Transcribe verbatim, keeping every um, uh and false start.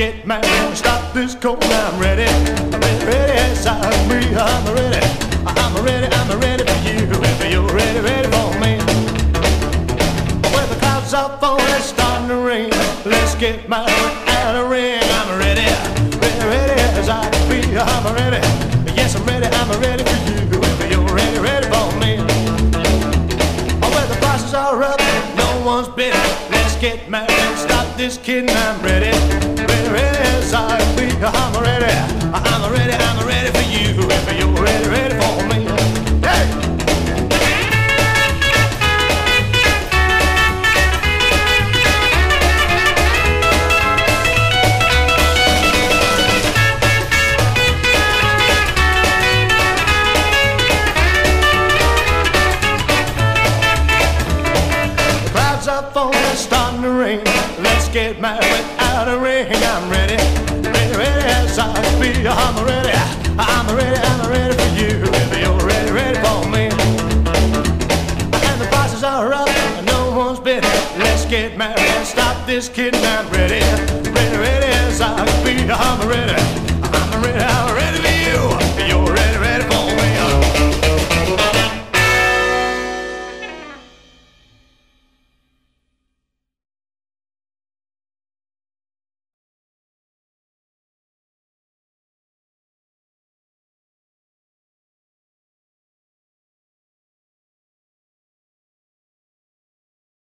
get married, stop this cold. I'm ready, ready, ready as I can be. I'm ready, I'm ready, I'm ready for you. If you're ready, ready for me. When the clouds are falling, it's starting to rain. Let's get married without a ring. I'm ready, ready, ready as I can be. I'm ready, yes I'm ready, I'm ready for you. If you're ready, ready for me. When the prices are up, no one's bidding. Let's get married, stop this kidding. I'm ready, ready, ready as I can be. I'm ready, I'm ready, I'm ready for you. If you're ready, ready for me. Hey! It's starting to rain. Let's get married without a ring. I'm ready, ready, ready as I can be. I'm ready, I'm ready, I'm ready for you. If you're ready, ready for me. And the prices are up, no one's bidding. Let's get married and stop this kidding. I'm ready, ready, ready as I can be. I'm ready, I'm ready, I'm ready for you. If you're ready.